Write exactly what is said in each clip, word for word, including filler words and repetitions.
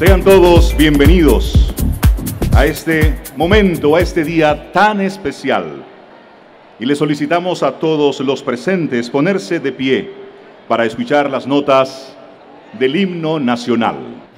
Sean todos bienvenidos a este momento, a este día tan especial. Y le solicitamos a todos los presentes ponerse de pie para escuchar las notas del himno nacional.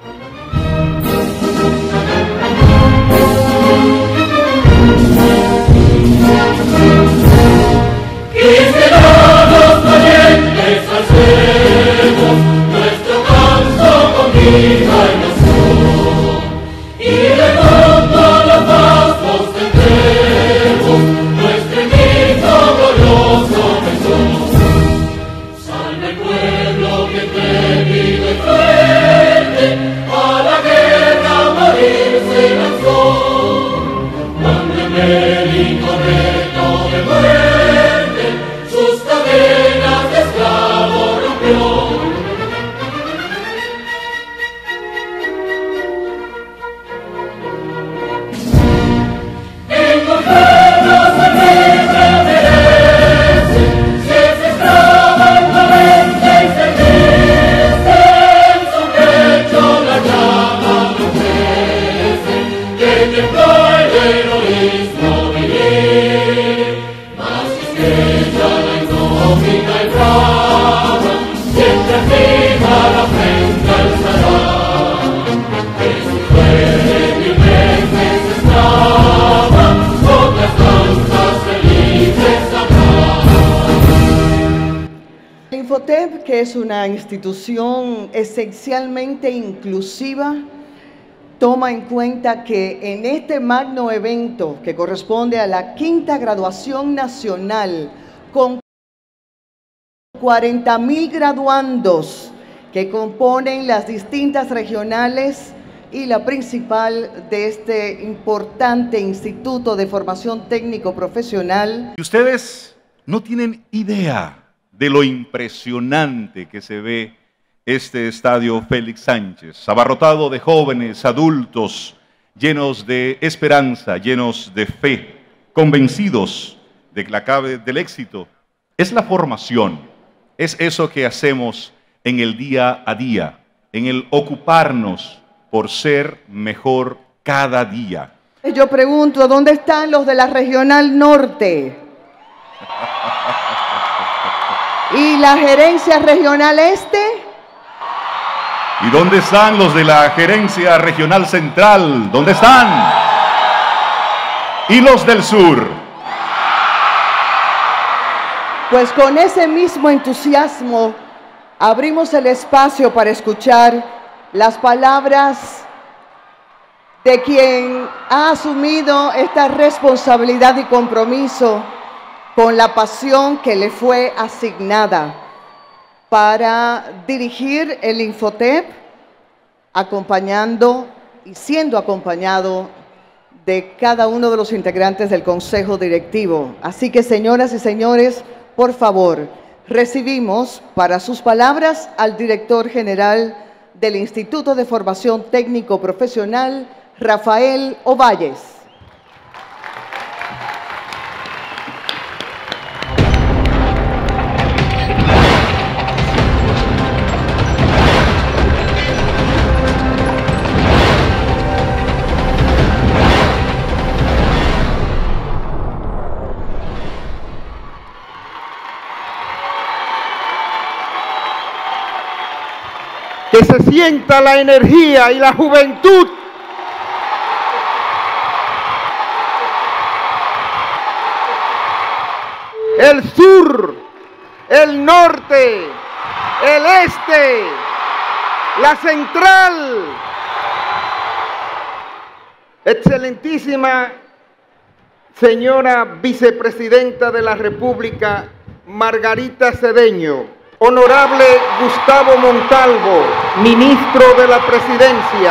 Cristianos valientes, alcemos nuestro canto con viva emoción, y de mundo los pasos tendremos nuestro grito glorioso Jesús. Salve el pueblo que temido y fuerte a la guerra morir se lanzó, cuando el médico reto de muerte sus cadenas de esclavo rompió. En gobiernos el rey merece, si es esclavo en la mente y se crece, en su pecho la llama no crece, que tembló el heroísmo vivir, mas estrella la indómita y brava, siempre arriba la frente alzará, que si fuere mil veces esclava, otras tantas felices habrá. El Infotep, que es una institución esencialmente inclusiva, toma en cuenta que en este magno evento, que corresponde a la quinta graduación nacional, con cuarenta mil graduandos que componen las distintas regionales y la principal de este importante Instituto de Formación Técnico Profesional. Y ustedes no tienen idea de lo impresionante que se ve este estadio Félix Sánchez, abarrotado de jóvenes, adultos, llenos de esperanza, llenos de fe, convencidos de la clave del éxito es la formación, es eso que hacemos en el día a día, en el ocuparnos por ser mejor cada día. Yo pregunto, ¿dónde están los de la Regional Norte? ¿Y la Gerencia Regional Este? ¿Y dónde están los de la Gerencia Regional Central? ¿Dónde están? ¿Y los del sur? Pues con ese mismo entusiasmo abrimos el espacio para escuchar las palabras de quien ha asumido esta responsabilidad y compromiso con la pasión que le fue asignada para dirigir el Infotep, acompañando y siendo acompañado de cada uno de los integrantes del Consejo Directivo. Así que, señoras y señores, por favor, recibimos para sus palabras al director general del Instituto de Formación Técnico Profesional, Rafael Ovalles. Que se sienta la energía y la juventud. El sur, el norte, el este, la central. Excelentísima señora vicepresidenta de la República, Margarita Cedeño. Honorable Gustavo Montalvo, ministro de la Presidencia.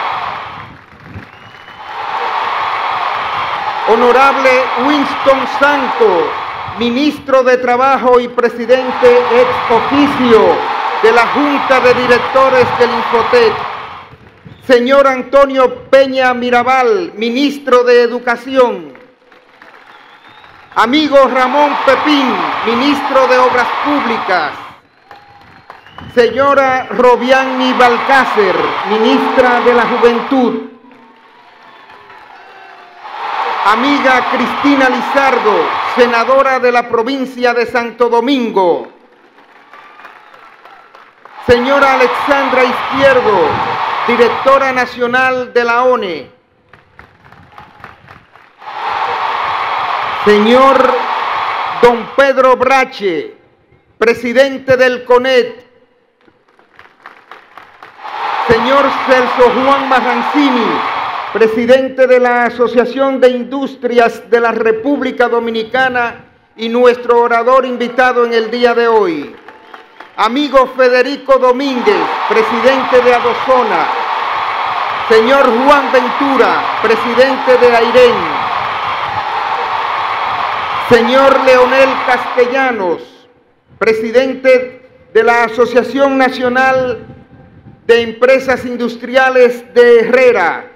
Honorable Winston Santos, ministro de Trabajo y presidente ex oficio de la Junta de Directores del Infotep. Señor Antonio Peña Mirabal, ministro de Educación. Amigo Ramón Pepín, ministro de Obras Públicas. Señora Robiani Balcácer, ministra de la Juventud. Amiga Cristina Lizardo, senadora de la provincia de Santo Domingo. Señora Alexandra Izquierdo, directora nacional de la O N E. Señor don Pedro Brache, presidente del CONET. Señor Celso Juan Marrancini, presidente de la Asociación de Industrias de la República Dominicana y nuestro orador invitado en el día de hoy. Amigo Federico Domínguez, presidente de Adozona. Señor Juan Ventura, presidente de AIREN. Señor Leonel Castellanos, presidente de la Asociación Nacional de Empresas Industriales de Herrera.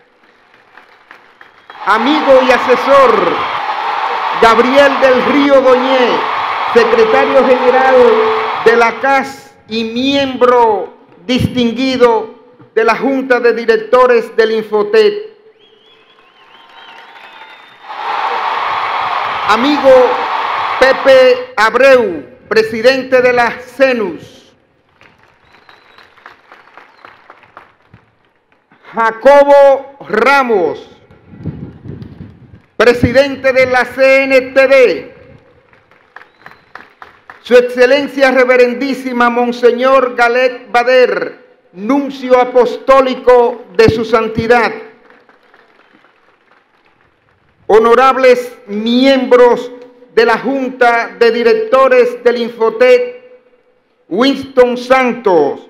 Amigo y asesor Gabriel del Río Doñé, secretario general de la C A S y miembro distinguido de la Junta de Directores del Infotet. Amigo Pepe Abreu, presidente de la CENUS. Jacobo Ramos, presidente de la C N T D. Su Excelencia Reverendísima Monseñor Galet Bader, nuncio apostólico de su santidad. Honorables miembros de la Junta de Directores del Infotet, Winston Santos,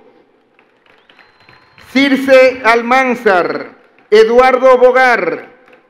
Circe Almanzar, Eduardo Bogar,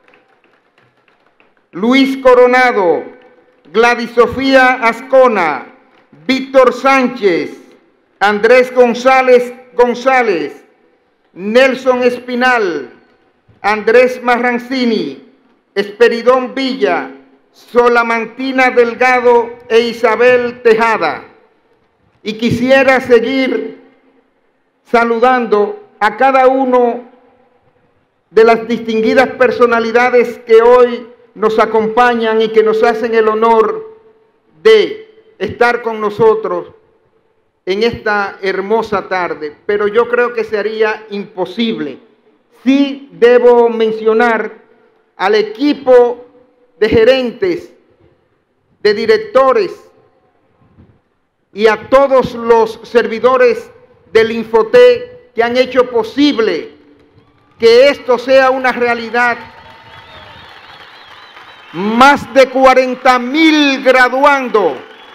Luis Coronado, Gladys Sofía Ascona, Víctor Sánchez, Andrés González González, Nelson Espinal, Andrés Marrancini, Esperidón Villa, Solamantina Delgado e Isabel Tejada. Y quisiera seguir saludando a cada uno de las distinguidas personalidades que hoy nos acompañan y que nos hacen el honor de estar con nosotros en esta hermosa tarde, pero yo creo que sería imposible. Sí debo mencionar al equipo de gerentes, de directores y a todos los servidores del Infotet que han hecho posible que esto sea una realidad. Más de cuarenta mil graduandos.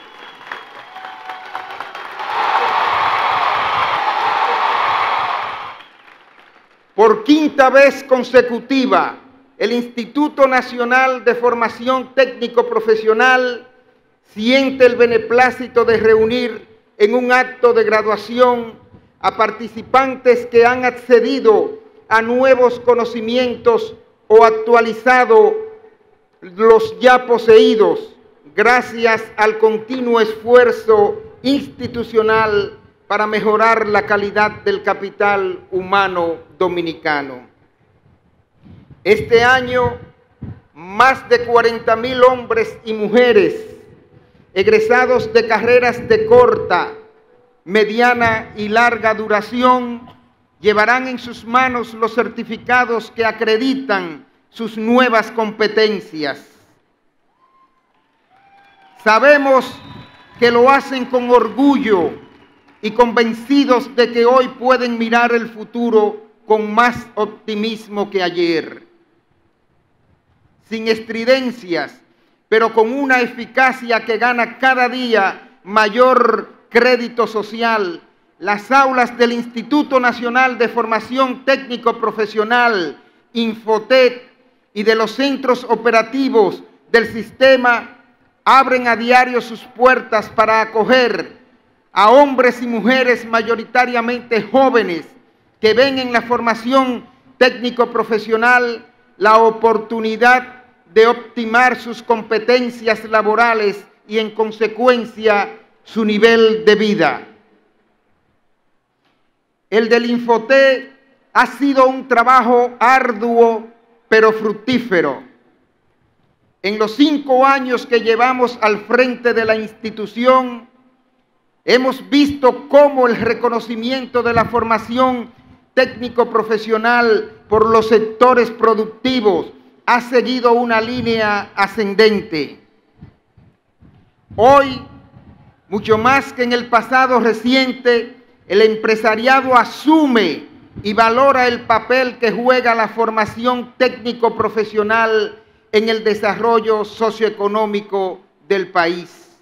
Por quinta vez consecutiva, el Instituto Nacional de Formación Técnico Profesional siente el beneplácito de reunir en un acto de graduación a participantes que han accedido a nuevos conocimientos o actualizado los ya poseídos gracias al continuo esfuerzo institucional para mejorar la calidad del capital humano dominicano. Este año, más de cuarenta mil hombres y mujeres egresados de carreras de corta, mediana y larga duración llevarán en sus manos los certificados que acreditan sus nuevas competencias. Sabemos que lo hacen con orgullo y convencidos de que hoy pueden mirar el futuro con más optimismo que ayer. Sin estridencias, pero con una eficacia que gana cada día mayor crédito social, las aulas del Instituto Nacional de Formación Técnico Profesional, Infotet, y de los centros operativos del sistema abren a diario sus puertas para acoger a hombres y mujeres mayoritariamente jóvenes que ven en la formación técnico-profesional la oportunidad de optimar sus competencias laborales y en consecuencia su nivel de vida. El del Infotep ha sido un trabajo arduo pero fructífero. En los cinco años que llevamos al frente de la institución, hemos visto cómo el reconocimiento de la formación técnico-profesional por los sectores productivos ha seguido una línea ascendente. Hoy, mucho más que en el pasado reciente, el empresariado asume y valora el papel que juega la formación técnico-profesional en el desarrollo socioeconómico del país.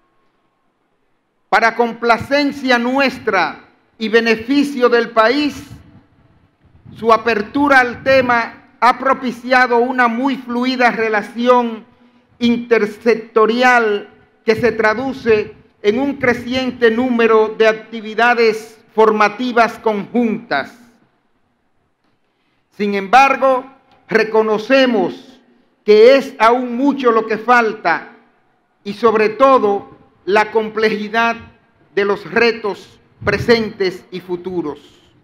Para complacencia nuestra y beneficio del país, su apertura al tema ha propiciado una muy fluida relación intersectorial que se traduce en un creciente número de actividades formativas conjuntas. Sin embargo, reconocemos que es aún mucho lo que falta y sobre todo la complejidad de los retos presentes y futuros.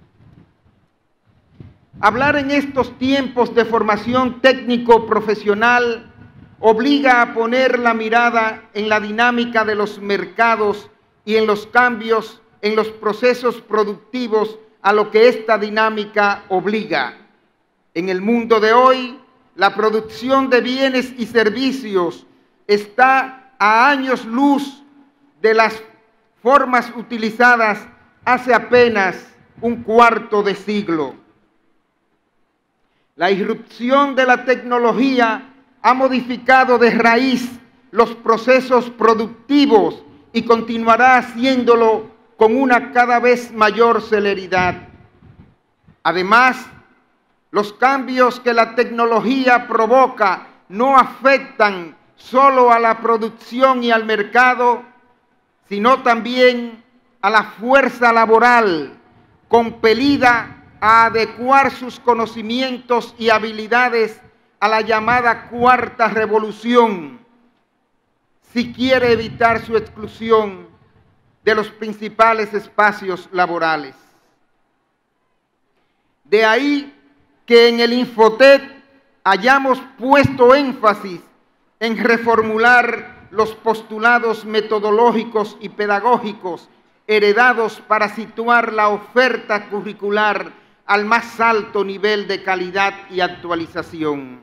Hablar en estos tiempos de formación técnico-profesional obliga a poner la mirada en la dinámica de los mercados y en los cambios en los procesos productivos a lo que esta dinámica obliga. En el mundo de hoy, la producción de bienes y servicios está a años luz de las formas utilizadas hace apenas un cuarto de siglo. La irrupción de la tecnología ha modificado de raíz los procesos productivos y continuará haciéndolo con una cada vez mayor celeridad. Además, los cambios que la tecnología provoca no afectan solo a la producción y al mercado, sino también a la fuerza laboral, compelida a adecuar sus conocimientos y habilidades a la llamada cuarta revolución, si quiere evitar su exclusión de los principales espacios laborales. De ahí que en el Infotep hayamos puesto énfasis en reformular los postulados metodológicos y pedagógicos heredados para situar la oferta curricular al más alto nivel de calidad y actualización.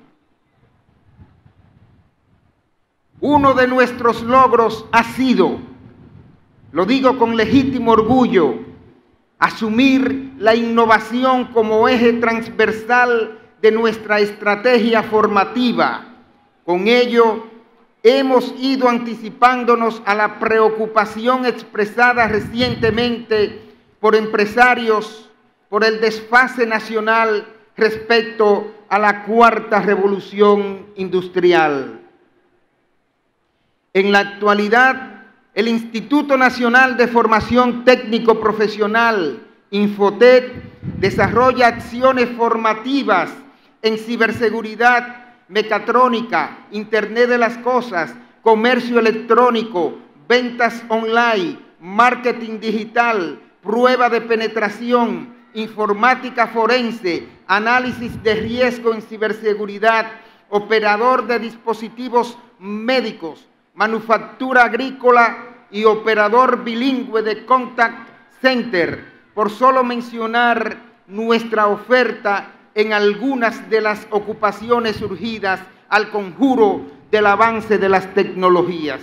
Uno de nuestros logros ha sido, lo digo con legítimo orgullo, asumir la innovación como eje transversal de nuestra estrategia formativa. Con ello, hemos ido anticipándonos a la preocupación expresada recientemente por empresarios por el desfase nacional respecto a la cuarta revolución industrial. En la actualidad, el Instituto Nacional de Formación Técnico Profesional, Infotep, desarrolla acciones formativas en ciberseguridad, mecatrónica, Internet de las Cosas, comercio electrónico, ventas online, marketing digital, prueba de penetración, informática forense, análisis de riesgo en ciberseguridad, operador de dispositivos médicos, manufactura agrícola y operador bilingüe de contact center, por solo mencionar nuestra oferta en algunas de las ocupaciones surgidas al conjuro del avance de las tecnologías.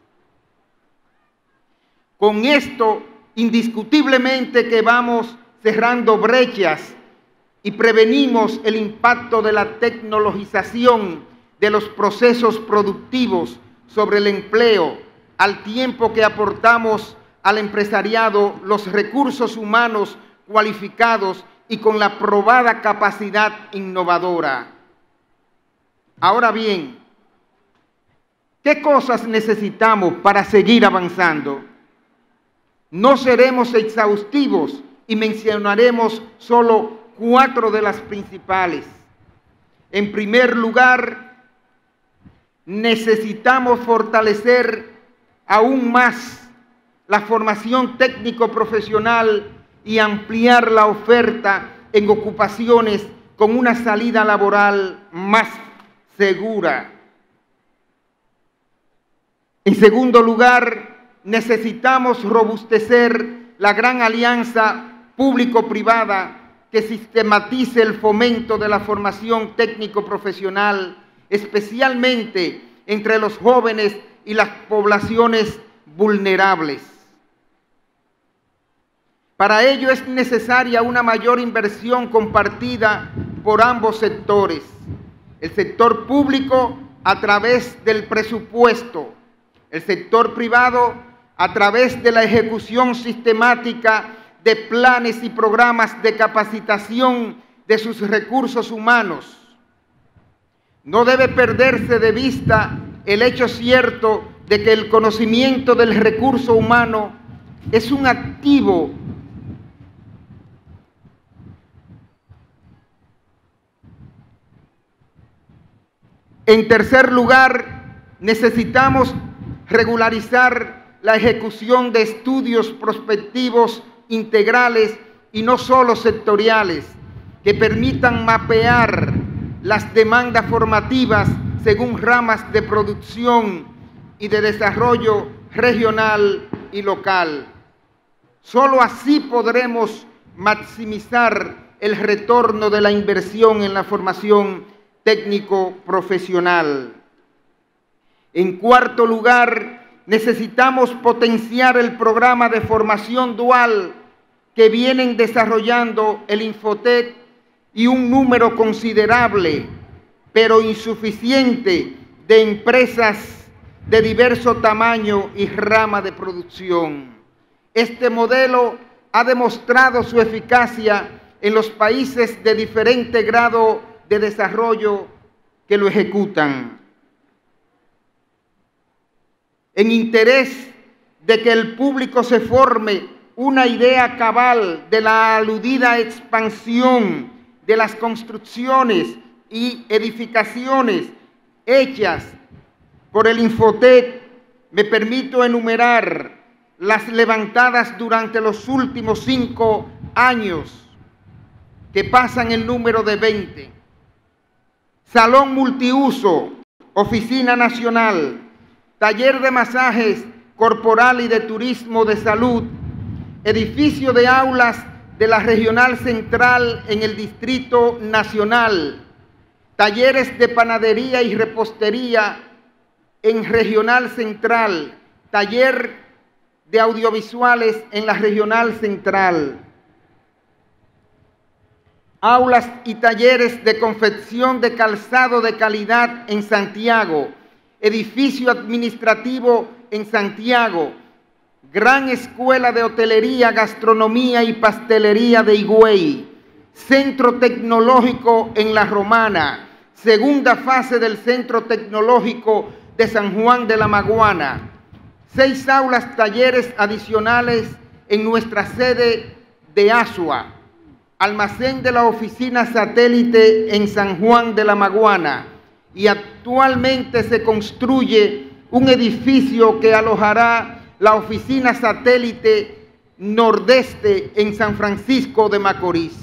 Con esto, indiscutiblemente que vamos cerrando brechas y prevenimos el impacto de la tecnologización de los procesos productivos sobre el empleo, al tiempo que aportamos al empresariado los recursos humanos cualificados y con la probada capacidad innovadora. Ahora bien, ¿qué cosas necesitamos para seguir avanzando? No seremos exhaustivos y mencionaremos solo cuatro de las principales. En primer lugar, necesitamos fortalecer aún más la formación técnico-profesional y ampliar la oferta en ocupaciones con una salida laboral más segura. En segundo lugar, necesitamos robustecer la gran alianza público-privada que sistematice el fomento de la formación técnico-profesional, especialmente entre los jóvenes y las poblaciones vulnerables. Para ello es necesaria una mayor inversión compartida por ambos sectores. El sector público a través del presupuesto, el sector privado a través de la ejecución sistemática de planes y programas de capacitación de sus recursos humanos. No debe perderse de vista el hecho cierto de que el conocimiento del recurso humano es un activo En tercer lugar, necesitamos regularizar la ejecución de estudios prospectivos integrales y no solo sectoriales, que permitan mapear las demandas formativas según ramas de producción y de desarrollo regional y local. Solo así podremos maximizar el retorno de la inversión en la formación técnico-profesional. En cuarto lugar, necesitamos potenciar el programa de formación dual que vienen desarrollando el Infotec y un número considerable, pero insuficiente, de empresas de diverso tamaño y rama de producción. Este modelo ha demostrado su eficacia en los países de diferente grado de desarrollo que lo ejecutan. En interés de que el público se forme una idea cabal de la aludida expansión de las construcciones y edificaciones hechas por el Infotec, me permito enumerar las levantadas durante los últimos cinco años, que pasan el número de veinte. Salón multiuso, oficina nacional, taller de masajes corporal y de turismo de salud, edificio de aulas de la Regional Central en el Distrito Nacional, talleres de panadería y repostería en Regional Central, taller de audiovisuales en la Regional Central, aulas y talleres de confección de calzado de calidad en Santiago, edificio administrativo en Santiago, gran escuela de hotelería, gastronomía y pastelería de Higüey, centro tecnológico en La Romana, segunda fase del centro tecnológico de San Juan de la Maguana, seis aulas talleres adicionales en nuestra sede de Asua, almacén de la oficina satélite en San Juan de la Maguana, y actualmente se construye un edificio que alojará la oficina satélite nordeste en San Francisco de Macorís.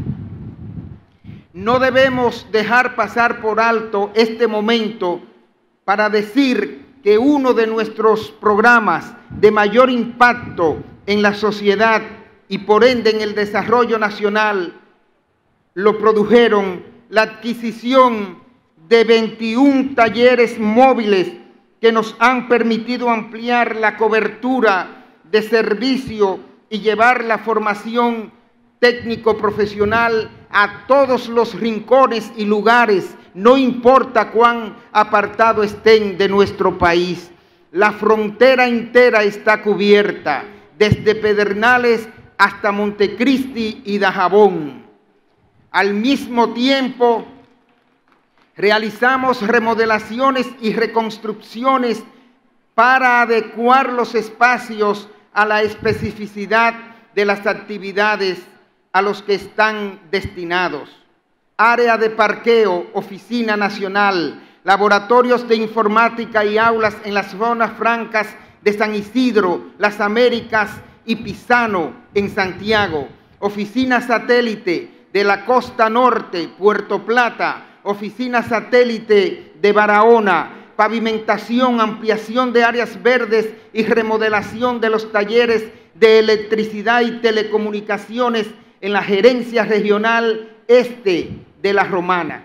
No debemos dejar pasar por alto este momento para decir que uno de nuestros programas de mayor impacto en la sociedad y por ende en el desarrollo nacional lo produjeron la adquisición de veintiún talleres móviles que nos han permitido ampliar la cobertura de servicio y llevar la formación técnico-profesional a todos los rincones y lugares, no importa cuán apartado estén de nuestro país. La frontera entera está cubierta, desde Pedernales hasta Montecristi y Dajabón. Al mismo tiempo, realizamos remodelaciones y reconstrucciones para adecuar los espacios a la especificidad de las actividades a los que están destinados. Área de parqueo, oficina nacional, laboratorios de informática y aulas en las zonas francas de San Isidro, Las Américas y Pisano en Santiago, oficina satélite de la costa norte, Puerto Plata, oficina satélite de Barahona, pavimentación, ampliación de áreas verdes y remodelación de los talleres de electricidad y telecomunicaciones en la gerencia regional este de La Romana.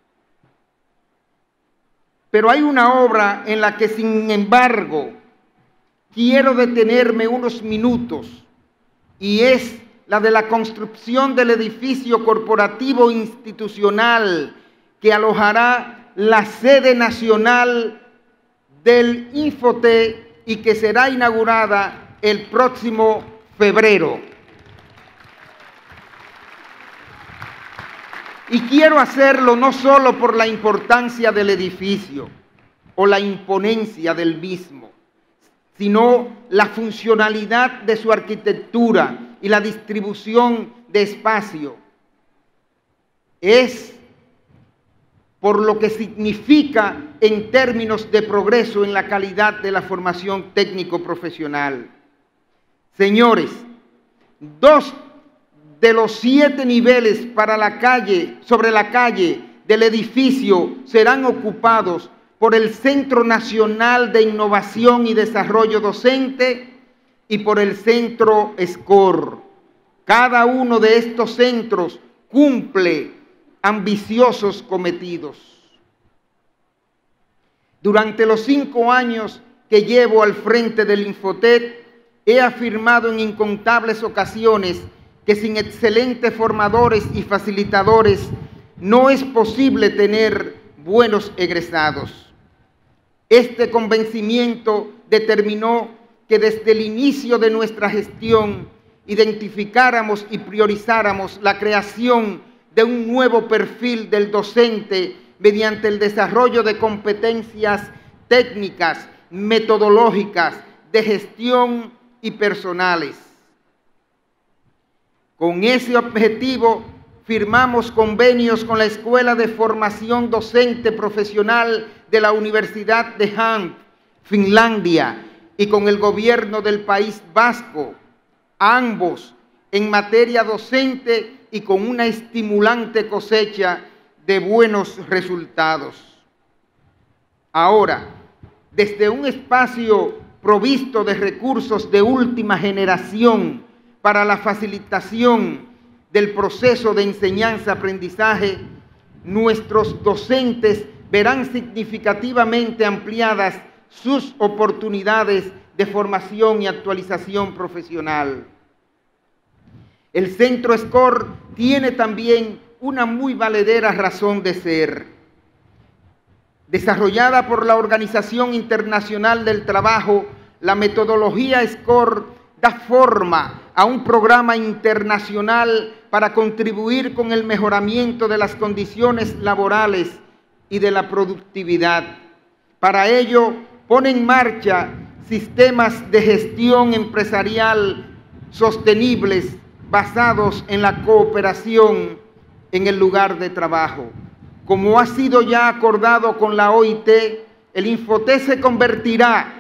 Pero hay una obra en la que, sin embargo, quiero detenerme unos minutos, y es la de la construcción del edificio corporativo institucional que alojará la sede nacional del Infotep y que será inaugurada el próximo febrero. Y quiero hacerlo no solo por la importancia del edificio o la imponencia del mismo, sino la funcionalidad de su arquitectura y la distribución de espacio. Es por lo que significa en términos de progreso en la calidad de la formación técnico-profesional. Señores, dos de los siete niveles para la calle, sobre la calle del edificio serán ocupados por el Centro Nacional de Innovación y Desarrollo Docente y por el Centro SCOR. Cada uno de estos centros cumple ambiciosos cometidos. Durante los cinco años que llevo al frente del Infotep, he afirmado en incontables ocasiones que sin excelentes formadores y facilitadores no es posible tener buenos egresados. Este convencimiento determinó que desde el inicio de nuestra gestión identificáramos y priorizáramos la creación de un nuevo perfil del docente mediante el desarrollo de competencias técnicas, metodológicas, de gestión y personales. Con ese objetivo firmamos convenios con la Escuela de Formación Docente Profesional de la Universidad de Hank, Finlandia, y con el gobierno del País Vasco, ambos en materia docente y con una estimulante cosecha de buenos resultados. Ahora, desde un espacio provisto de recursos de última generación para la facilitación del proceso de enseñanza-aprendizaje, nuestros docentes verán significativamente ampliadas sus oportunidades de formación y actualización profesional. El Centro SCOR tiene también una muy valedera razón de ser. Desarrollada por la Organización Internacional del Trabajo, la metodología SCOR da forma a un programa internacional para contribuir con el mejoramiento de las condiciones laborales y de la productividad. Para ello, pone en marcha sistemas de gestión empresarial sostenibles basados en la cooperación en el lugar de trabajo. Como ha sido ya acordado con la O I T, el Infotep se convertirá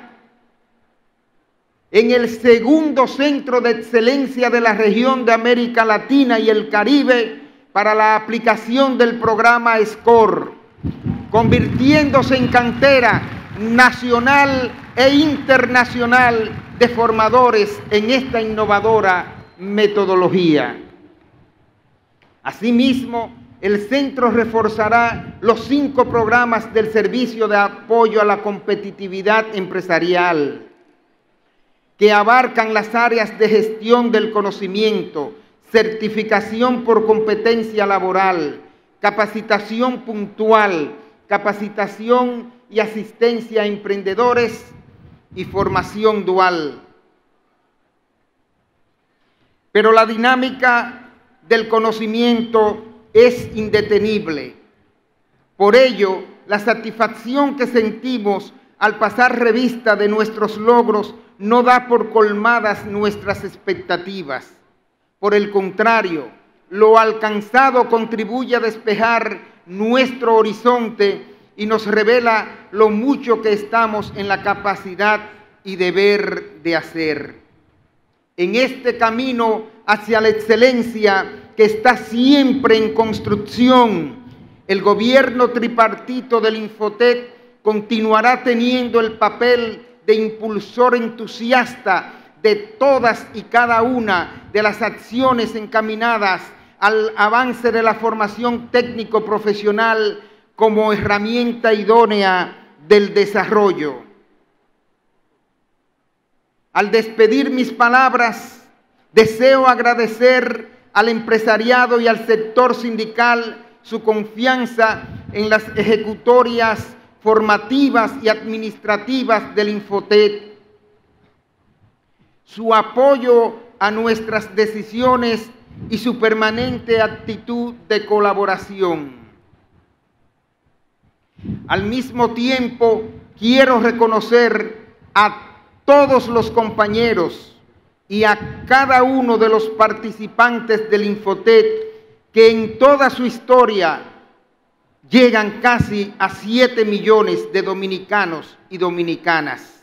en el segundo centro de excelencia de la región de América Latina y el Caribe para la aplicación del programa SCOR, convirtiéndose en cantera nacional e internacional de formadores en esta innovadora metodología. Asimismo, el centro reforzará los cinco programas del Servicio de Apoyo a la Competitividad Empresarial, que abarcan las áreas de gestión del conocimiento, certificación por competencia laboral, capacitación puntual, capacitación y asistencia a emprendedores y formación dual. Pero la dinámica del conocimiento es indetenible. Por ello, la satisfacción que sentimos al pasar revista de nuestros logros no da por colmadas nuestras expectativas. Por el contrario, lo alcanzado contribuye a despejar nuestro horizonte y nos revela lo mucho que estamos en la capacidad y deber de hacer. en este camino hacia la excelencia que está siempre en construcción, el gobierno tripartito del Infotep continuará teniendo el papel de impulsor entusiasta de todas y cada una de las acciones encaminadas al avance de la formación técnico-profesional como herramienta idónea del desarrollo. Al despedir mis palabras, deseo agradecer al empresariado y al sector sindical su confianza en las ejecutorias formativas y administrativas del Infotep, su apoyo a nuestras decisiones y su permanente actitud de colaboración. Al mismo tiempo, quiero reconocer a todos los compañeros y a cada uno de los participantes del Infotep que en toda su historia llegan casi a siete millones de dominicanos y dominicanas.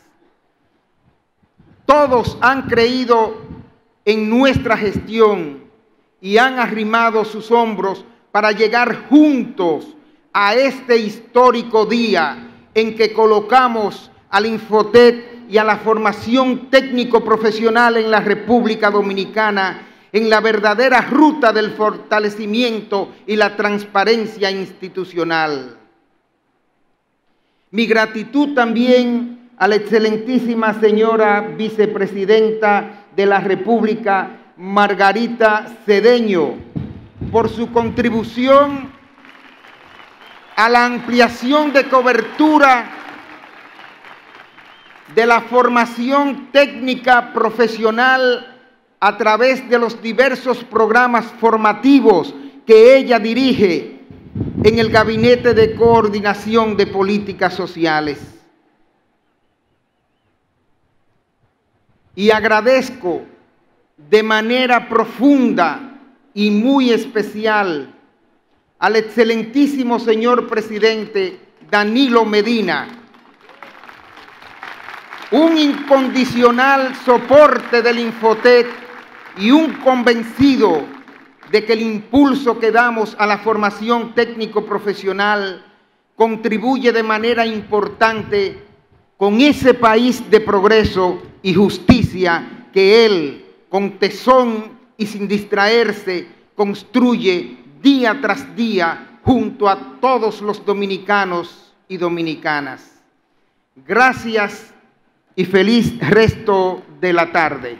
Todos han creído en nuestra gestión y han arrimado sus hombros para llegar juntos a este histórico día en que colocamos al Infotep y a la formación técnico-profesional en la República Dominicana en la verdadera ruta del fortalecimiento y la transparencia institucional. Mi gratitud también a la excelentísima señora vicepresidenta de la República, Margarita Cedeño, por su contribución a la ampliación de cobertura de la formación técnica profesional a través de los diversos programas formativos que ella dirige en el Gabinete de Coordinación de Políticas Sociales. Y agradezco de manera profunda y muy especial al excelentísimo señor presidente Danilo Medina, un incondicional soporte del Infotep y un convencido de que el impulso que damos a la formación técnico-profesional contribuye de manera importante con ese país de progreso y justicia que él, con tesón y sin distraerse, construye día tras día junto a todos los dominicanos y dominicanas. Gracias y feliz resto de la tarde.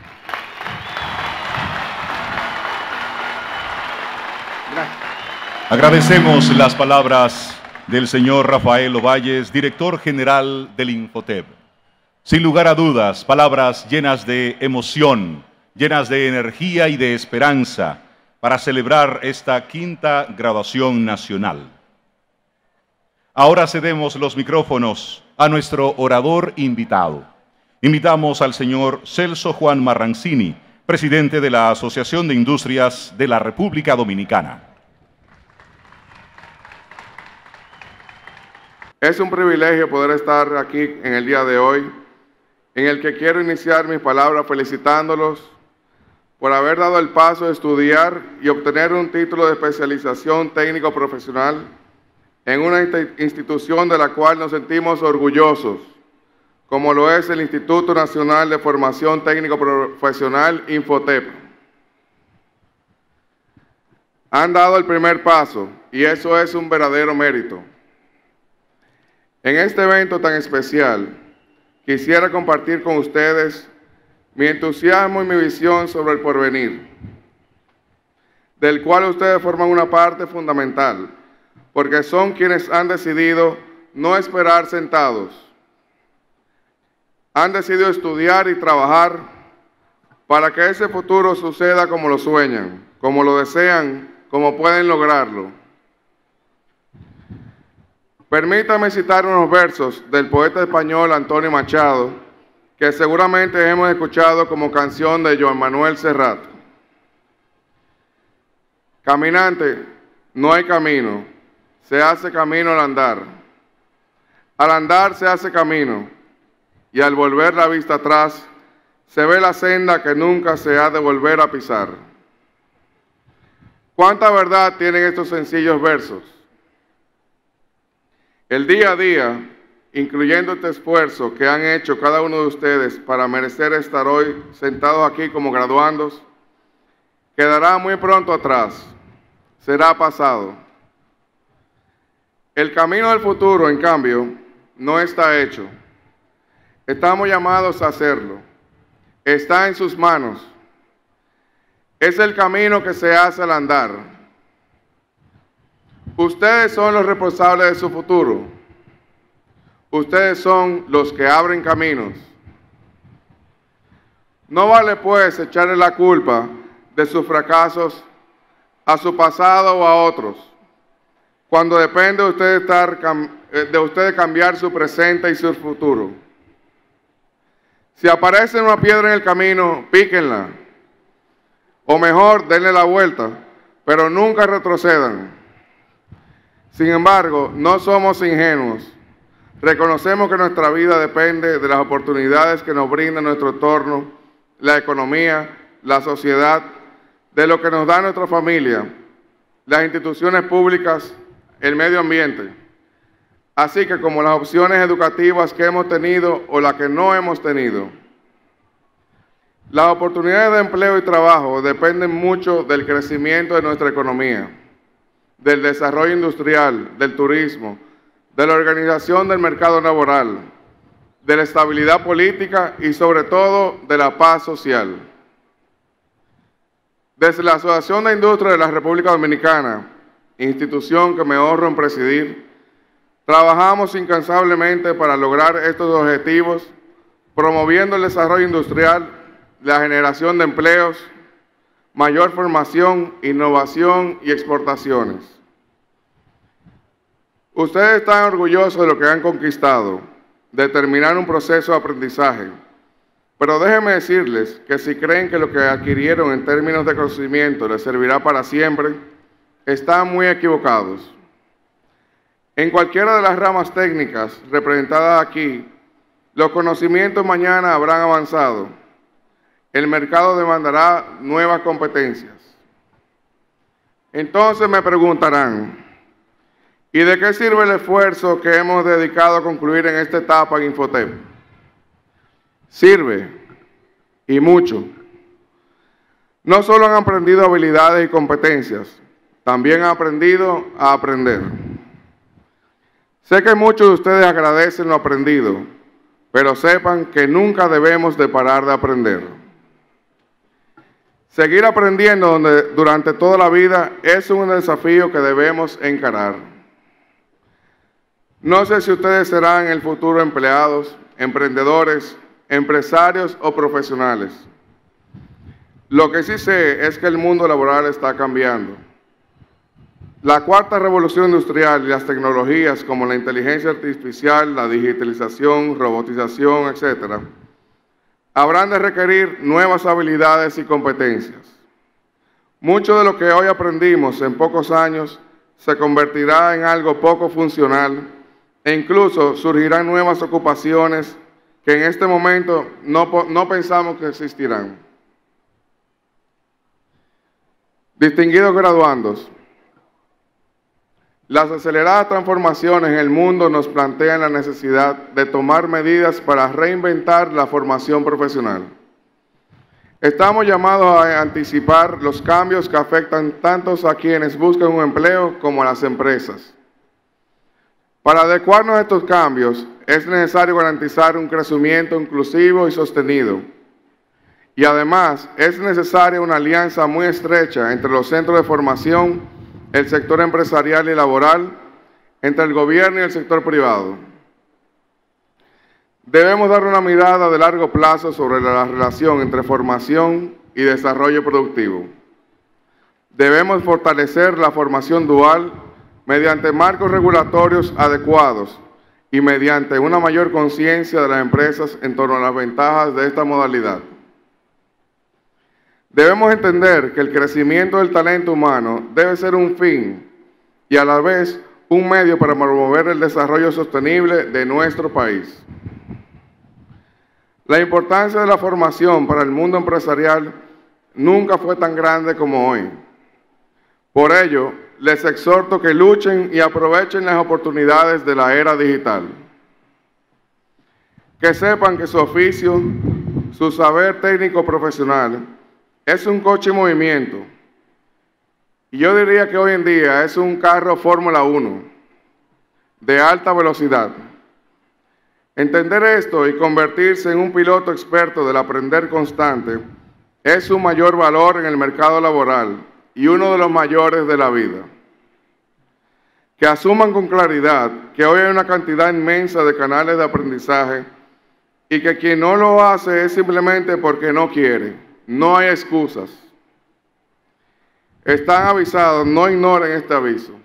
Gracias. Agradecemos las palabras del señor Rafael Ovalles, director general del Infotep. Sin lugar a dudas, palabras llenas de emoción, llenas de energía y de esperanza para celebrar esta quinta graduación nacional. Ahora cedemos los micrófonos a nuestro orador invitado. Invitamos al señor Celso Juan Marrancini, presidente de la Asociación de Industrias de la República Dominicana. Es un privilegio poder estar aquí en el día de hoy, en el que quiero iniciar mis palabras felicitándolos por haber dado el paso de estudiar y obtener un título de especialización técnico profesional en una institución de la cual nos sentimos orgullosos, como lo es el Instituto Nacional de Formación Técnico Profesional, Infotep. Han dado el primer paso y eso es un verdadero mérito. En este evento tan especial, quisiera compartir con ustedes mi entusiasmo y mi visión sobre el porvenir, del cual ustedes forman una parte fundamental, porque son quienes han decidido no esperar sentados. Han decidido estudiar y trabajar para que ese futuro suceda como lo sueñan, como lo desean, como pueden lograrlo. Permítame citar unos versos del poeta español Antonio Machado, que seguramente hemos escuchado como canción de Joan Manuel Serrat. Caminante, no hay camino, se hace camino al andar. Al andar se hace camino, y al volver la vista atrás, se ve la senda que nunca se ha de volver a pisar. ¿Cuánta verdad tienen estos sencillos versos? El día a día, incluyendo este esfuerzo que han hecho cada uno de ustedes para merecer estar hoy sentados aquí como graduandos, quedará muy pronto atrás, será pasado. El camino del futuro, en cambio, no está hecho. Estamos llamados a hacerlo. Está en sus manos. Es el camino que se hace al andar. Ustedes son los responsables de su futuro. Ustedes son los que abren caminos. No vale pues echarle la culpa de sus fracasos a su pasado o a otros, cuando depende de ustedes, estar, de ustedes cambiar su presente y su futuro. Si aparece una piedra en el camino, píquenla. O mejor, denle la vuelta, pero nunca retrocedan. Sin embargo, no somos ingenuos. Reconocemos que nuestra vida depende de las oportunidades que nos brinda nuestro entorno, la economía, la sociedad, de lo que nos da nuestra familia, las instituciones públicas, el medio ambiente. Así que como las opciones educativas que hemos tenido o las que no hemos tenido. Las oportunidades de empleo y trabajo dependen mucho del crecimiento de nuestra economía, del desarrollo industrial, del turismo, de la organización del mercado laboral, de la estabilidad política y sobre todo de la paz social. Desde la Asociación de Industria de la República Dominicana, institución que me honro en presidir, trabajamos incansablemente para lograr estos objetivos, promoviendo el desarrollo industrial, la generación de empleos, mayor formación, innovación y exportaciones. Ustedes están orgullosos de lo que han conquistado, de terminar un proceso de aprendizaje, pero déjenme decirles que si creen que lo que adquirieron en términos de conocimiento les servirá para siempre, están muy equivocados. En cualquiera de las ramas técnicas representadas aquí, los conocimientos mañana habrán avanzado. El mercado demandará nuevas competencias. Entonces me preguntarán, ¿y de qué sirve el esfuerzo que hemos dedicado a concluir en esta etapa en Infotep? Sirve, y mucho. No solo han aprendido habilidades y competencias, también han aprendido a aprender. Sé que muchos de ustedes agradecen lo aprendido, pero sepan que nunca debemos de parar de aprender. Seguir aprendiendo donde, durante toda la vida es un desafío que debemos encarar. No sé si ustedes serán en el futuro empleados, emprendedores, empresarios o profesionales. Lo que sí sé es que el mundo laboral está cambiando. La cuarta revolución industrial y las tecnologías como la inteligencia artificial, la digitalización, robotización, etcétera, habrán de requerir nuevas habilidades y competencias. Mucho de lo que hoy aprendimos en pocos años se convertirá en algo poco funcional e incluso surgirán nuevas ocupaciones que en este momento no, no pensamos que existirán. Distinguidos graduandos, las aceleradas transformaciones en el mundo nos plantean la necesidad de tomar medidas para reinventar la formación profesional. Estamos llamados a anticipar los cambios que afectan tanto a quienes buscan un empleo como a las empresas. Para adecuarnos a estos cambios, es necesario garantizar un crecimiento inclusivo y sostenido. Y además, es necesaria una alianza muy estrecha entre los centros de formación, el sector empresarial y laboral, entre el gobierno y el sector privado. Debemos dar una mirada de largo plazo sobre la relación entre formación y desarrollo productivo. Debemos fortalecer la formación dual mediante marcos regulatorios adecuados y mediante una mayor conciencia de las empresas en torno a las ventajas de esta modalidad. Debemos entender que el crecimiento del talento humano debe ser un fin y a la vez un medio para promover el desarrollo sostenible de nuestro país. La importancia de la formación para el mundo empresarial nunca fue tan grande como hoy. Por ello, les exhorto que luchen y aprovechen las oportunidades de la era digital. Que sepan que su oficio, su saber técnico profesional, es un coche en movimiento. Y yo diría que hoy en día es un carro Fórmula uno, de alta velocidad. Entender esto y convertirse en un piloto experto del aprender constante es un mayor valor en el mercado laboral y uno de los mayores de la vida. Que asuman con claridad que hoy hay una cantidad inmensa de canales de aprendizaje y que quien no lo hace es simplemente porque no quiere. No hay excusas. Están avisados, no ignoren este aviso.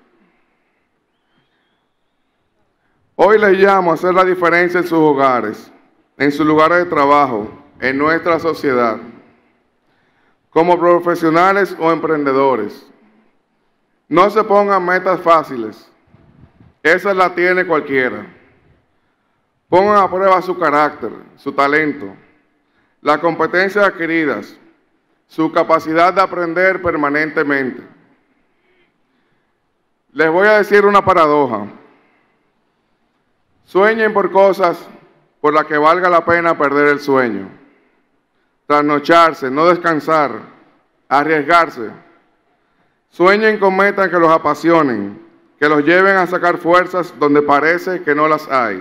Hoy les llamo a hacer la diferencia en sus hogares, en sus lugares de trabajo, en nuestra sociedad, como profesionales o emprendedores. No se pongan metas fáciles, esa la tiene cualquiera. Pongan a prueba su carácter, su talento, las competencias adquiridas, su capacidad de aprender permanentemente. Les voy a decir una paradoja. Sueñen por cosas por las que valga la pena perder el sueño. Trasnocharse, no descansar, arriesgarse. Sueñen con metas que los apasionen, que los lleven a sacar fuerzas donde parece que no las hay.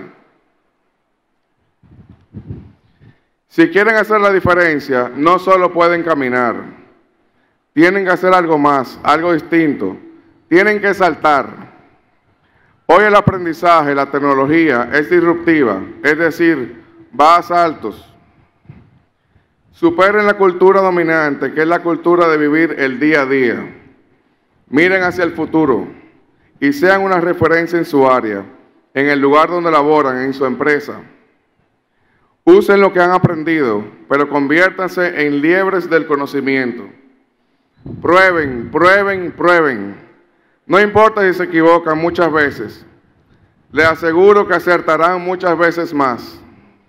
Si quieren hacer la diferencia, no solo pueden caminar. Tienen que hacer algo más, algo distinto. Tienen que saltar. Hoy el aprendizaje, la tecnología es disruptiva, es decir, va a saltos. Superen la cultura dominante, que es la cultura de vivir el día a día. Miren hacia el futuro y sean una referencia en su área, en el lugar donde laboran, en su empresa. Usen lo que han aprendido, pero conviértanse en liebres del conocimiento. Prueben, prueben, prueben. No importa si se equivocan muchas veces, les aseguro que acertarán muchas veces más.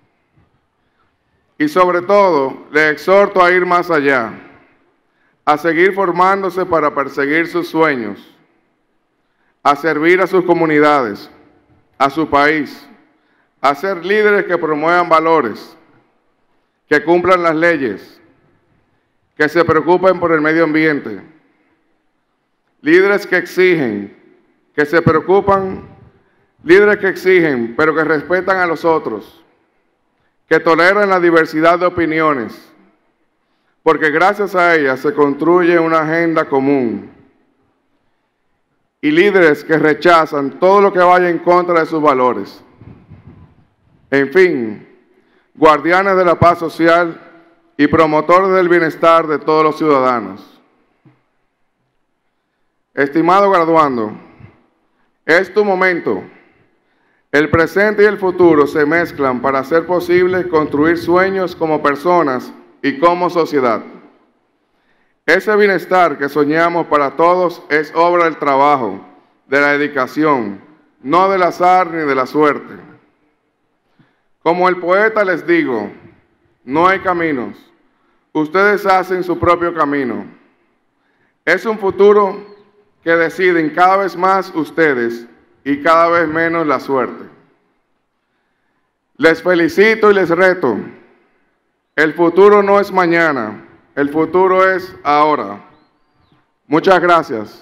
Y sobre todo, les exhorto a ir más allá, a seguir formándose para perseguir sus sueños, a servir a sus comunidades, a su país, a ser líderes que promuevan valores, que cumplan las leyes, que se preocupen por el medio ambiente. Líderes que exigen, que se preocupan, líderes que exigen, pero que respetan a los otros, que toleran la diversidad de opiniones, porque gracias a ellas se construye una agenda común. Y líderes que rechazan todo lo que vaya en contra de sus valores. En fin, guardianes de la paz social y promotores del bienestar de todos los ciudadanos. Estimado graduando, es tu momento. El presente y el futuro se mezclan para hacer posible construir sueños como personas y como sociedad. Ese bienestar que soñamos para todos es obra del trabajo, de la dedicación, no del azar ni de la suerte. Como el poeta les digo, no hay caminos, ustedes hacen su propio camino. Es un futuro que deciden cada vez más ustedes y cada vez menos la suerte. Les felicito y les reto. El futuro no es mañana, el futuro es ahora. Muchas gracias.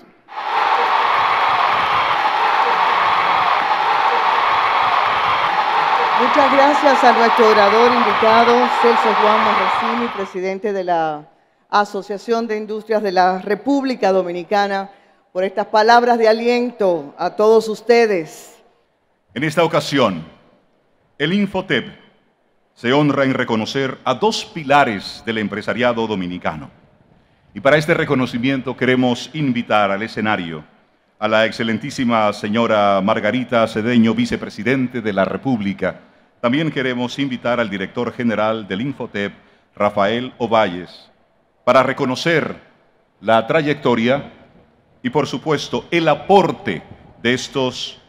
Muchas gracias a nuestro orador invitado, Celso Juan Marracini, presidente de la Asociación de Industrias de la República Dominicana, por estas palabras de aliento a todos ustedes. En esta ocasión, el Infotep se honra en reconocer a dos pilares del empresariado dominicano. Y para este reconocimiento queremos invitar al escenario a la excelentísima señora Margarita Cedeño, vicepresidente de la República. También queremos invitar al director general del Infotep, Rafael Ovalles, para reconocer la trayectoria y, por supuesto, el aporte de estos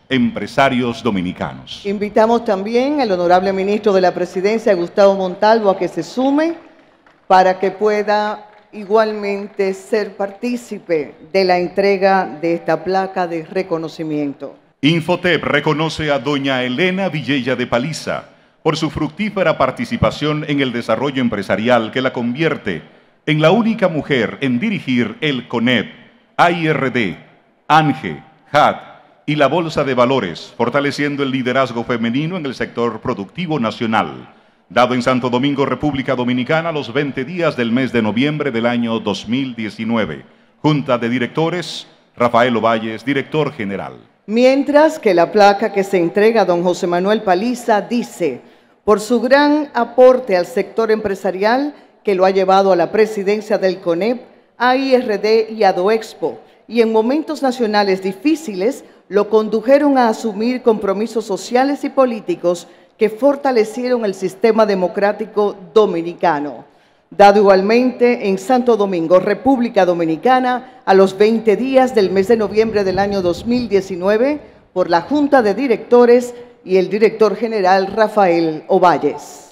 empresarios dominicanos. Invitamos también al honorable ministro de la Presidencia, Gustavo Montalvo, a que se sume para que pueda igualmente ser partícipe de la entrega de esta placa de reconocimiento. Infotep reconoce a doña Elena Villella de Paliza por su fructífera participación en el desarrollo empresarial que la convierte en la única mujer en dirigir el CONEP, A I R D, ANGE, H A D y la Bolsa de Valores, fortaleciendo el liderazgo femenino en el sector productivo nacional, dado en Santo Domingo, República Dominicana, los veinte días del mes de noviembre del año dos mil diecinueve. Junta de Directores, Rafael Ovalles, Director General. Mientras que la placa que se entrega a don José Manuel Paliza dice, por su gran aporte al sector empresarial que lo ha llevado a la presidencia del CONEP, A I R D y ADOEXPO, y en momentos nacionales difíciles lo condujeron a asumir compromisos sociales y políticos que fortalecieron el sistema democrático dominicano. Dado igualmente en Santo Domingo, República Dominicana, a los veinte días del mes de noviembre del año dos mil diecinueve, por la Junta de Directores y el Director General Rafael Ovalles.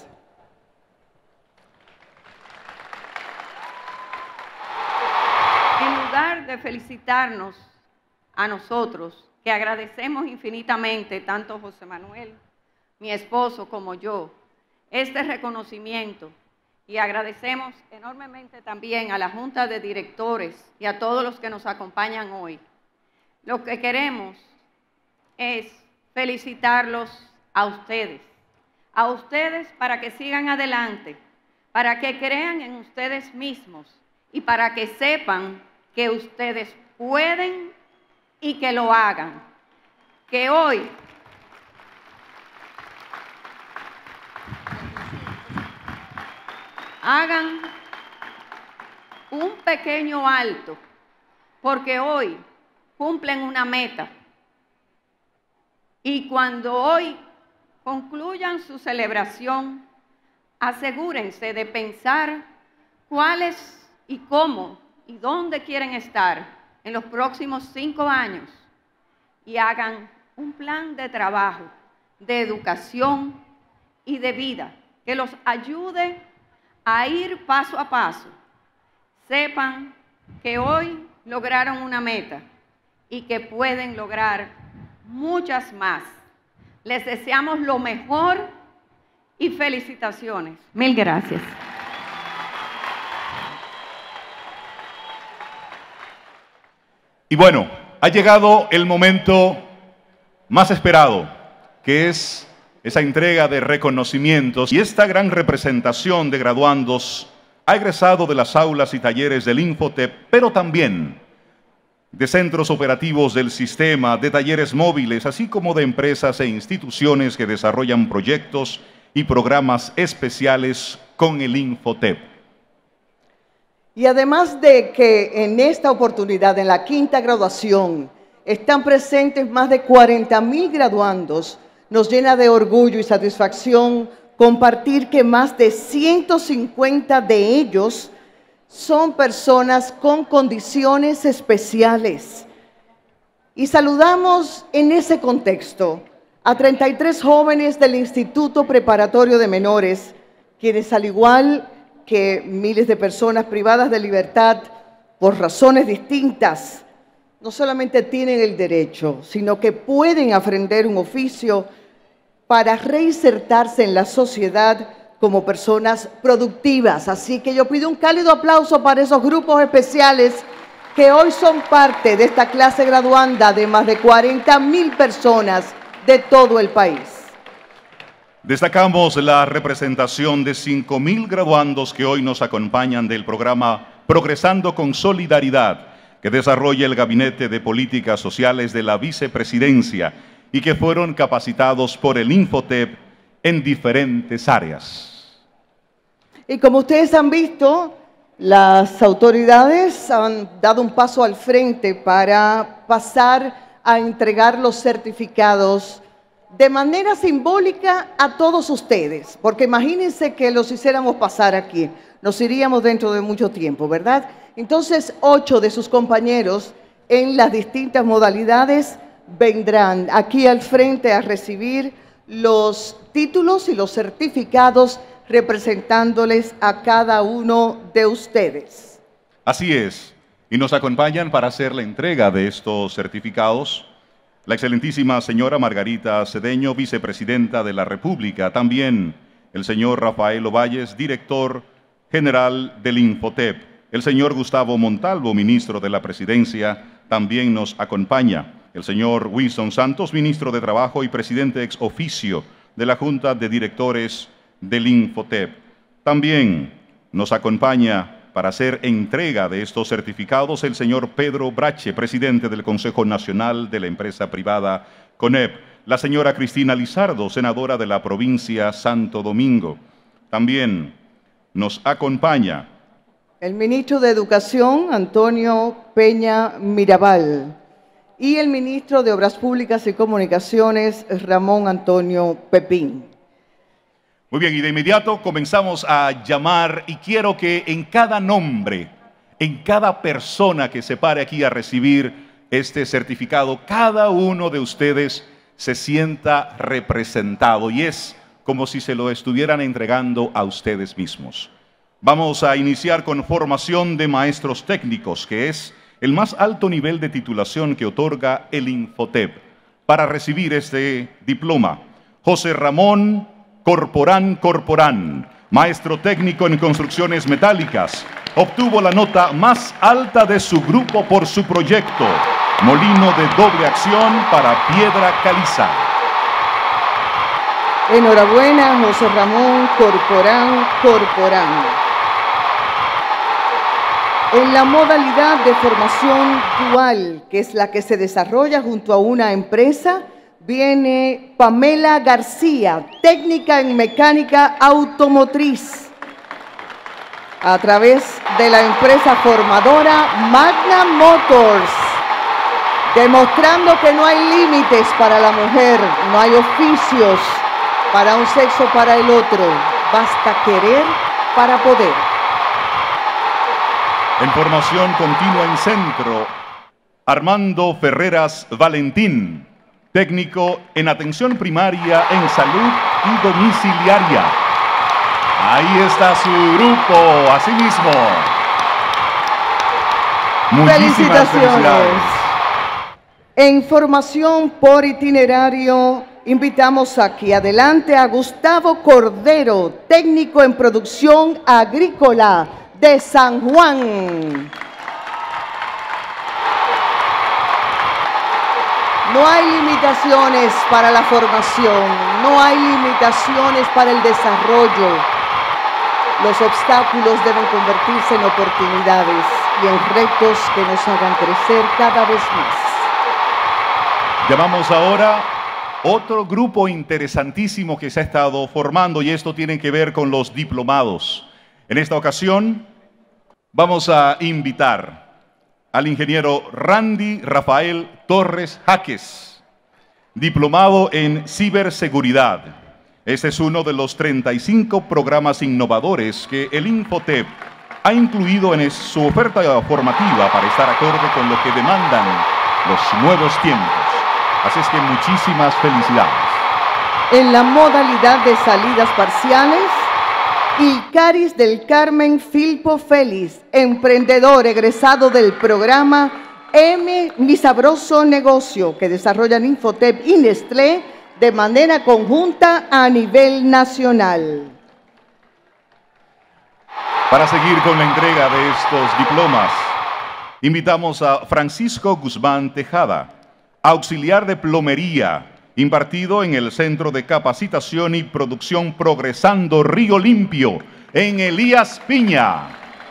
En lugar de felicitarnos a nosotros, que agradecemos infinitamente, tanto José Manuel, mi esposo, como yo, este reconocimiento, y agradecemos enormemente también a la Junta de Directores y a todos los que nos acompañan hoy. Lo que queremos es felicitarlos a ustedes, a ustedes para que sigan adelante, para que crean en ustedes mismos y para que sepan que ustedes pueden y que lo hagan. Que hoy hagan un pequeño alto, porque hoy cumplen una meta. Y cuando hoy concluyan su celebración, asegúrense de pensar cuáles y cómo y dónde quieren estar en los próximos cinco años y hagan un plan de trabajo, de educación y de vida que los ayude a ir paso a paso. Sepan que hoy lograron una meta y que pueden lograr muchas más. Les deseamos lo mejor y felicitaciones. Mil gracias. Y bueno, ha llegado el momento más esperado, que es esa entrega de reconocimientos, y esta gran representación de graduandos ha egresado de las aulas y talleres del Infotep, pero también de centros operativos del sistema, de talleres móviles, así como de empresas e instituciones que desarrollan proyectos y programas especiales con el Infotep. Y además de que en esta oportunidad, en la quinta graduación, están presentes más de cuarenta mil graduandos, nos llena de orgullo y satisfacción compartir que más de ciento cincuenta de ellos son personas con condiciones especiales. Y saludamos en ese contexto a treinta y tres jóvenes del Instituto Preparatorio de Menores, quienes al igual que miles de personas privadas de libertad por razones distintas, no solamente tienen el derecho, sino que pueden aprender un oficio para reinsertarse en la sociedad como personas productivas. Así que yo pido un cálido aplauso para esos grupos especiales que hoy son parte de esta clase graduanda de más de cuarenta mil personas de todo el país. Destacamos la representación de cinco mil graduandos que hoy nos acompañan del programa Progresando con Solidaridad, que desarrolla el Gabinete de Políticas Sociales de la Vicepresidencia y que fueron capacitados por el Infotep en diferentes áreas. Y como ustedes han visto, las autoridades han dado un paso al frente para pasar a entregar los certificados de manera simbólica a todos ustedes, porque imagínense que los hiciéramos pasar aquí, nos iríamos dentro de mucho tiempo, ¿verdad? Entonces, ocho de sus compañeros en las distintas modalidades vendrán aquí al frente a recibir los títulos y los certificados representándoles a cada uno de ustedes. Así es, y nos acompañan para hacer la entrega de estos certificados la excelentísima señora Margarita Cedeño, vicepresidenta de la República, también el señor Rafael Ovalles, director general del Infotep, el señor Gustavo Montalvo, ministro de la Presidencia, también nos acompaña, el señor Winston Santos, ministro de Trabajo y presidente ex oficio de la Junta de Directores del Infotep. También nos acompaña para hacer entrega de estos certificados el señor Pedro Brache, presidente del Consejo Nacional de la Empresa Privada CONEP, la señora Cristina Lizardo, senadora de la provincia Santo Domingo. También nos acompaña el ministro de Educación, Antonio Peña Mirabal, y el ministro de Obras Públicas y Comunicaciones, Ramón Antonio Pepín. Muy bien, y de inmediato comenzamos a llamar, y quiero que en cada nombre, en cada persona que se pare aquí a recibir este certificado, cada uno de ustedes se sienta representado, y es como si se lo estuvieran entregando a ustedes mismos. Vamos a iniciar con formación de maestros técnicos, que es el más alto nivel de titulación que otorga el Infotep. Para recibir este diploma, José Ramón Corporán Corporán, maestro técnico en construcciones metálicas, obtuvo la nota más alta de su grupo por su proyecto, molino de doble acción para piedra caliza. Enhorabuena, José Ramón Corporán Corporán. En la modalidad de formación dual, que es la que se desarrolla junto a una empresa, viene Pamela García, técnica en mecánica automotriz, a través de la empresa formadora Magna Motors, demostrando que no hay límites para la mujer, no hay oficios para un sexo o para el otro, basta querer para poder. En formación continua en centro, Armando Ferreras Valentín, técnico en atención primaria en salud y domiciliaria. Ahí está su grupo, así mismo. Muchísimas felicidades. En formación por itinerario, invitamos aquí adelante a Gustavo Cordero, técnico en producción agrícola de San Juan. No hay limitaciones para la formación, no hay limitaciones para el desarrollo. Los obstáculos deben convertirse en oportunidades y en retos que nos hagan crecer cada vez más. Llamamos ahora otro grupo interesantísimo que se ha estado formando, y esto tiene que ver con los diplomados. En esta ocasión vamos a invitar al ingeniero Randy Rafael Torres Jaques, diplomado en ciberseguridad. Este es uno de los treinta y cinco programas innovadores que el Infotep ha incluido en su oferta formativa para estar acorde con lo que demandan los nuevos tiempos. Así es que muchísimas felicidades. En la modalidad de salidas parciales, Ilcaris del Carmen Filpo Félix, emprendedor egresado del programa M Mi Sabroso Negocio, que desarrollan Infotep y Nestlé de manera conjunta a nivel nacional. Para seguir con la entrega de estos diplomas, invitamos a Francisco Guzmán Tejada, auxiliar de plomería, impartido en el Centro de Capacitación y Producción Progresando Río Limpio, en Elías Piña.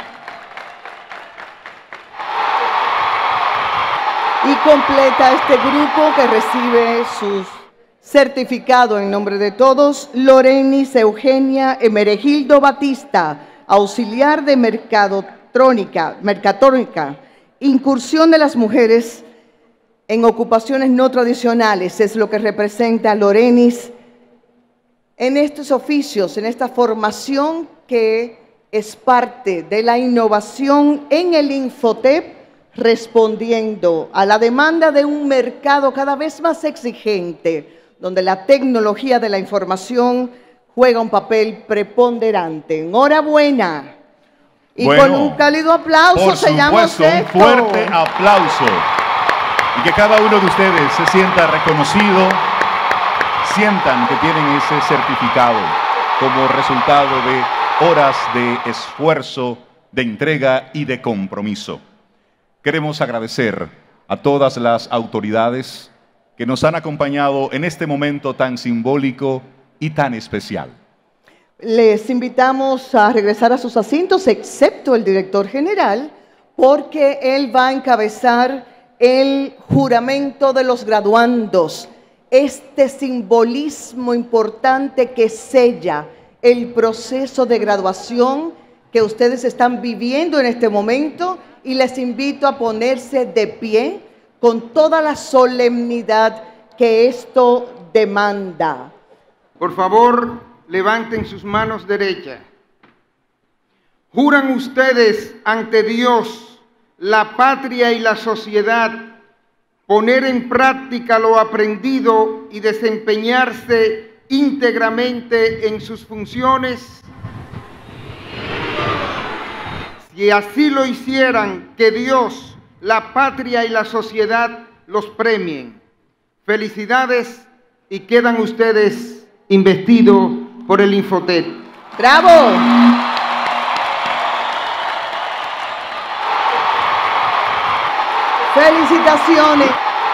Y completa este grupo que recibe su certificado en nombre de todos, Lorenis Eugenia Emeregildo Batista, auxiliar de mercadotrónica, mercatrónica, incursión de las mujeres en ocupaciones no tradicionales, es lo que representa Lorenis en estos oficios, en esta formación que es parte de la innovación en el Infotep, respondiendo a la demanda de un mercado cada vez más exigente, donde la tecnología de la información juega un papel preponderante. Enhorabuena. Y Bueno, con un cálido aplauso por sellamos supuesto, esto. un fuerte aplauso. Y que cada uno de ustedes se sienta reconocido, sientan que tienen ese certificado como resultado de horas de esfuerzo, de entrega y de compromiso. Queremos agradecer a todas las autoridades que nos han acompañado en este momento tan simbólico y tan especial. Les invitamos a regresar a sus asientos, excepto el director general, porque él va a encabezar el juramento de los graduandos, este simbolismo importante que sella el proceso de graduación que ustedes están viviendo en este momento, y les invito a ponerse de pie con toda la solemnidad que esto demanda. Por favor, levanten sus manos derechas. ¿Juran ustedes ante Dios, la patria y la sociedad poner en práctica lo aprendido y desempeñarse íntegramente en sus funciones? Si así lo hicieran, que Dios, la patria y la sociedad los premien. Felicidades, y quedan ustedes investidos por el Infotep. ¡Bravo! ¡Felicitaciones!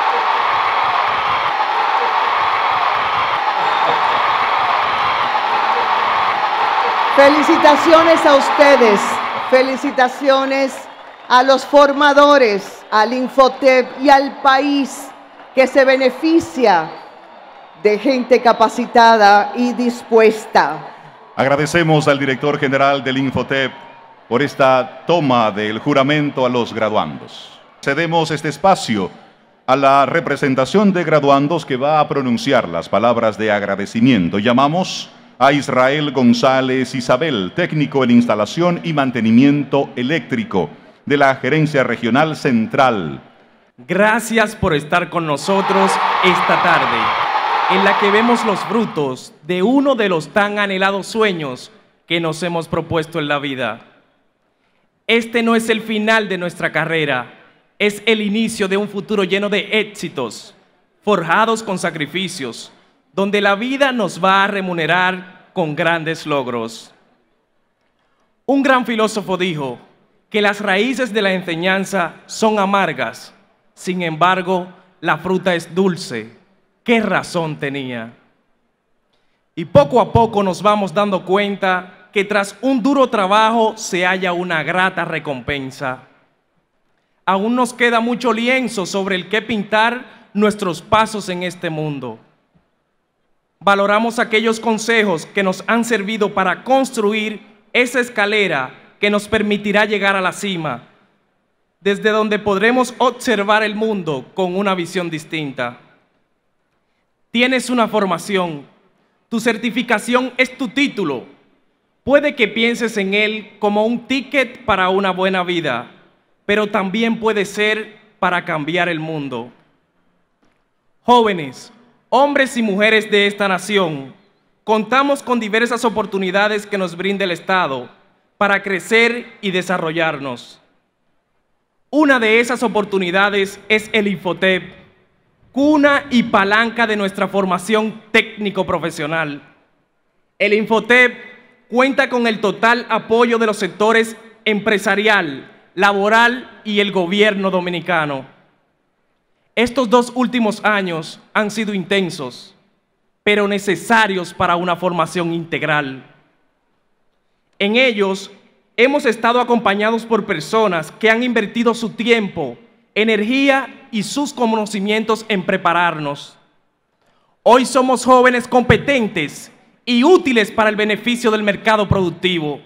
Felicitaciones a ustedes, felicitaciones a los formadores, al Infotep y al país que se beneficia de gente capacitada y dispuesta. Agradecemos al director general del Infotep por esta toma del juramento a los graduandos. Cedemos este espacio a la representación de graduandos que va a pronunciar las palabras de agradecimiento. Llamamos a Israel González Isabel, técnico en instalación y mantenimiento eléctrico de la Gerencia Regional Central. Gracias por estar con nosotros esta tarde, en la que vemos los frutos de uno de los tan anhelados sueños que nos hemos propuesto en la vida. Este no es el final de nuestra carrera, es el inicio de un futuro lleno de éxitos, forjados con sacrificios, donde la vida nos va a remunerar con grandes logros. Un gran filósofo dijo que las raíces de la enseñanza son amargas, sin embargo, la fruta es dulce. ¿Qué razón tenía? Y poco a poco nos vamos dando cuenta que tras un duro trabajo se halla una grata recompensa. Aún nos queda mucho lienzo sobre el que pintar nuestros pasos en este mundo. Valoramos aquellos consejos que nos han servido para construir esa escalera que nos permitirá llegar a la cima, desde donde podremos observar el mundo con una visión distinta. Tienes una formación, tu certificación es tu título. Puede que pienses en él como un ticket para una buena vida, pero también puede ser para cambiar el mundo. Jóvenes, hombres y mujeres de esta nación, contamos con diversas oportunidades que nos brinda el Estado para crecer y desarrollarnos. Una de esas oportunidades es el Infotep, cuna y palanca de nuestra formación técnico-profesional. El Infotep cuenta con el total apoyo de los sectores empresarial, laboral y el gobierno dominicano. Estos dos últimos años han sido intensos, pero necesarios para una formación integral. En ellos hemos estado acompañados por personas que han invertido su tiempo, energía y sus conocimientos en prepararnos. Hoy somos jóvenes competentes y útiles para el beneficio del mercado productivo,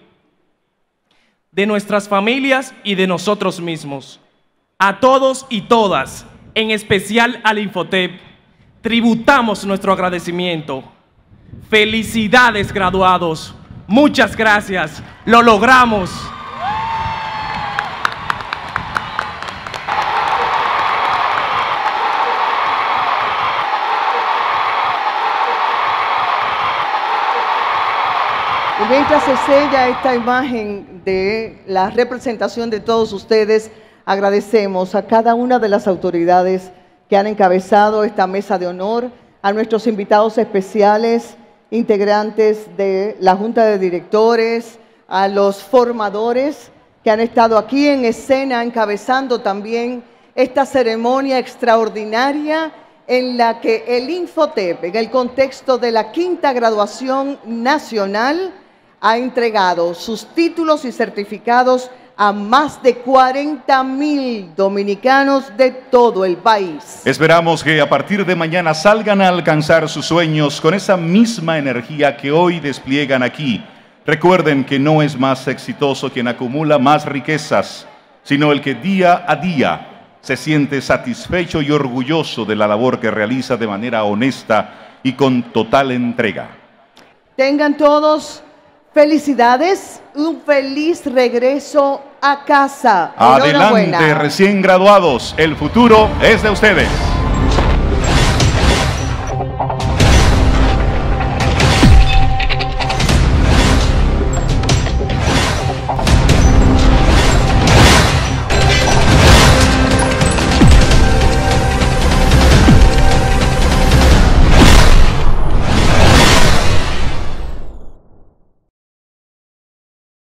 de nuestras familias y de nosotros mismos. A todos y todas, en especial al Infotep, tributamos nuestro agradecimiento. Felicidades, graduados. Muchas gracias. Lo logramos. Y mientras se sella esta imagen de la representación de todos ustedes, agradecemos a cada una de las autoridades que han encabezado esta mesa de honor, a nuestros invitados especiales, integrantes de la Junta de Directores, a los formadores que han estado aquí en escena encabezando también esta ceremonia extraordinaria en la que el Infotep, en el contexto de la quinta graduación nacional, ha entregado sus títulos y certificados a más de cuarenta mil dominicanos de todo el país. Esperamos que a partir de mañana salgan a alcanzar sus sueños con esa misma energía que hoy despliegan aquí. Recuerden que no es más exitoso quien acumula más riquezas, sino el que día a día se siente satisfecho y orgulloso de la labor que realiza de manera honesta y con total entrega. Tengan todos felicidades, un feliz regreso a casa. Adelante, recién graduados, el futuro es de ustedes.